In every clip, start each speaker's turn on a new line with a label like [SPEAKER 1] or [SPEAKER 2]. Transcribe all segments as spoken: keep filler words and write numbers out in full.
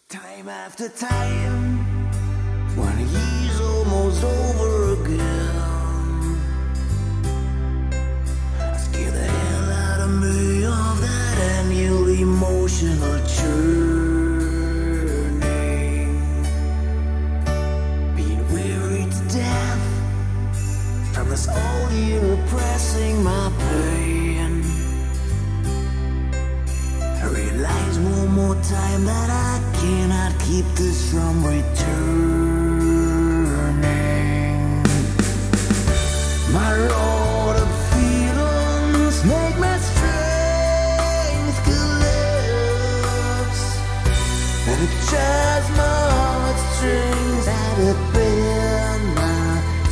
[SPEAKER 1] Time after time, when a year's almost over again, scare the hell out of me of that annual emotional journey. Being weary to death from this all year oppressing my pain. I realize one more time that I cannot keep this from returning. My road of feelings make my strength collapse, and it jars my heartstrings that have been my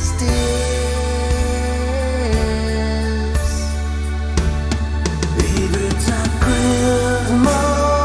[SPEAKER 1] steps. Every time Christmas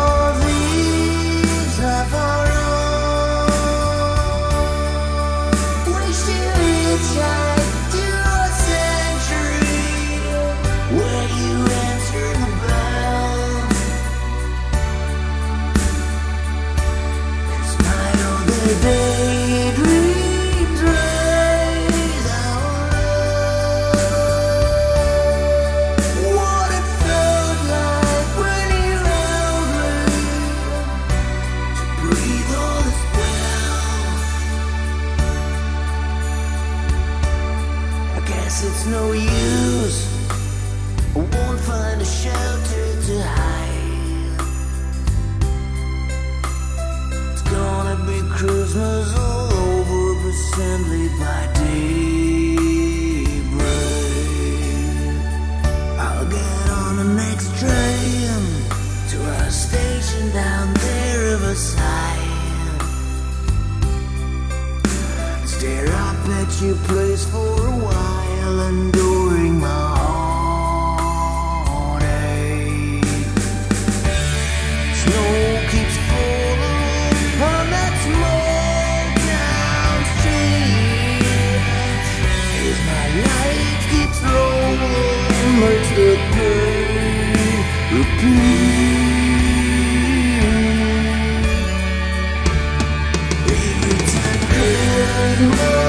[SPEAKER 1] it's no use, I won't find a shelter to hide. It's gonna be Christmas all over, but simply by daybreak. I'll get on the next train to our station down there riverside. Stare up at your place for a while, enduring my heartache. Snow keeps falling on that small town street as my life keeps rolling, makes the pain repeat. Every time Christmas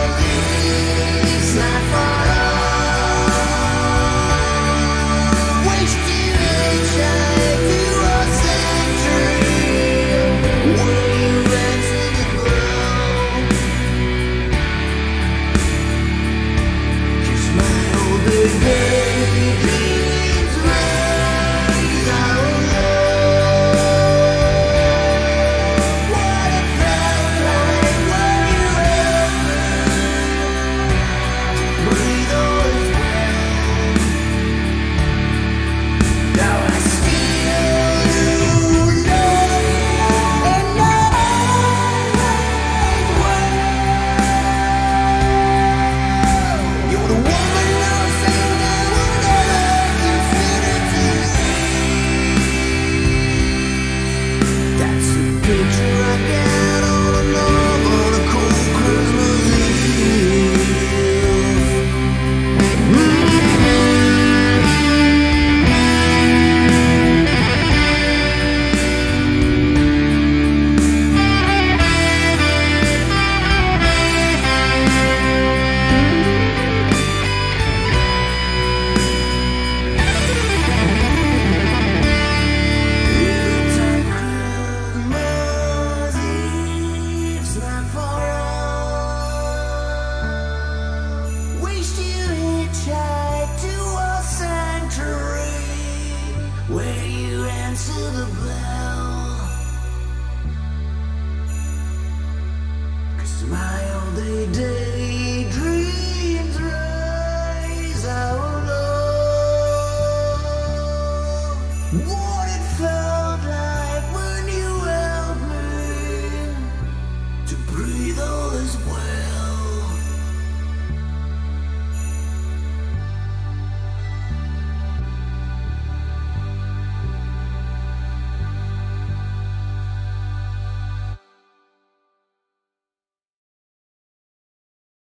[SPEAKER 1] where you answer the bell, 'cause my all-day daydreams raise our love.